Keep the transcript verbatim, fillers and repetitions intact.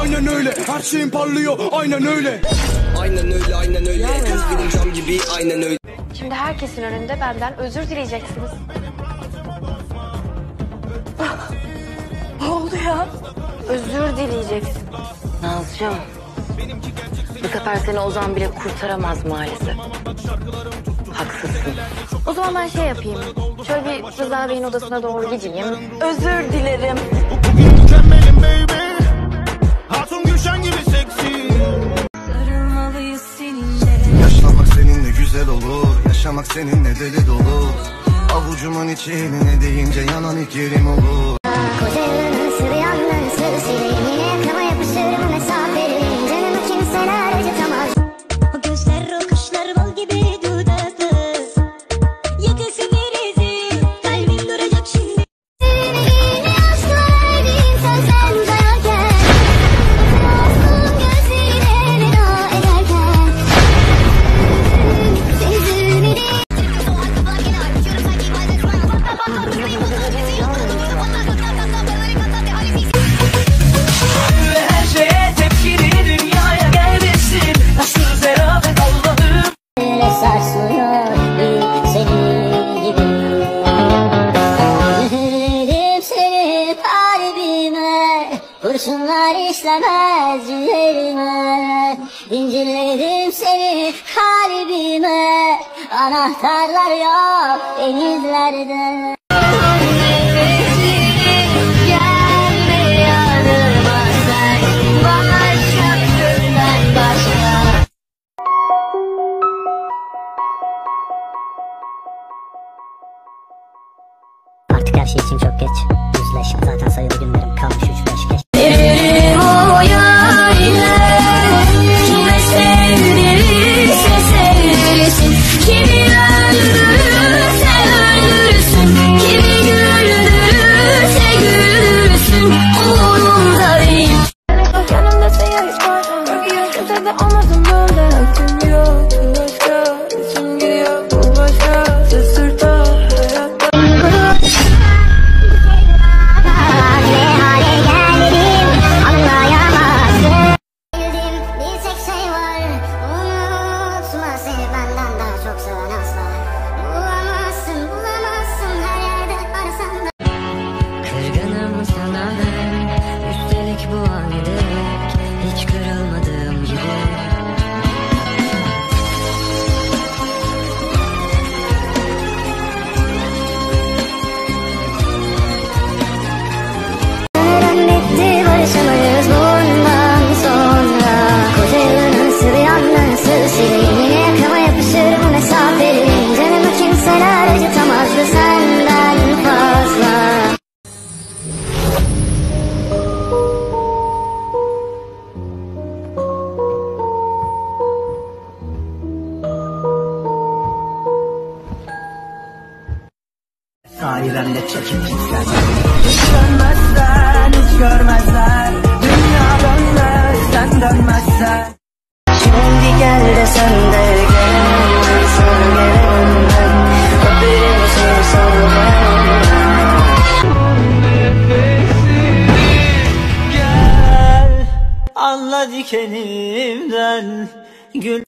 aynen öyle. Her şeyin parlıyor, aynen öyle. Aynen öyle, aynen öyle. Gözlerim cam gibi, aynen öyle. Şimdi herkesin önünde benden özür dileyeceksiniz. Ne oldu ya? Özür dileyeceksin. Nazcığım, bu sefer seni Ozan bile kurtaramaz maalesef. Haksızsın. O zaman ben şey yapayım. Şöyle bir Rıza Bey'in odasına doğru gideyim. Özür dilerim. Bugün mükemmelim baby. Hatun Gülşen gibi seksi. Sarılmalıyız seninle. Yaşamak seninle güzel olur. Yaşamak seninle deli dolu. Avucumun içine deyince yanan ilk yerim olur. Kocaeli'nin sırrı yandan sırrı yine yakama yapışır bu mesafelerin. Canımı kimseler acıtamaz. O gözler o kuşlar bal gibi dudaklı. Yakasın neresi kalbim duracak şimdi. Yine aşkla verdiğin sözden dayarken. Masum gözlerine veda ederken. Seni üzülmedi. Sarsıyor senin gibi. Üfledim seni kalbime. Kurşunlar işlemez yüreğime. İncirledim seni kalbime. Anahtarlar yok denizlerde. Gelme yanıma sen. Başka türden başka. Artık her şey için çok geç. Yüzleş, zaten sayılı günlerim kalmış üç beş geç. Elim o yâriyle. Kime sevdirirse sevdirirsin. Kimi öldürürse öldürürsün. Kimi güldürürse güldürürsün. Umurumda değil. Yanımda sen hiç var. Kimse de olmadım böyle. Tüm yok, tüm başka. İçim gidiyor bu başka. Sırta hayatta. Ne hale geldim anlayamazsın. Bildiğim bir tek şey var. Unutma seni benden daha çok seven asla. Bulamazsın bulamazsın her yerde arasan da. Kırgınım sana ben. Üstelik bu an ne demek? Hiç kırılmadığım gibi. Bitti barışamayız bundan sonra. Kocaeli'nin sırrı yandan sırrı yine yakama yapışır bu mesafelerin. Canımı kimseler acıtamazdı senden fazla. Sahiden de çekip gitsen. Hiç dönmezsen, hiç görmezler. Dünya dönmez, sen dönmezsen. Şimdi gel de sen de gel. Sana gelelim ben. Öpeyim seni sonra. Gel, anla dikenimden. Gül.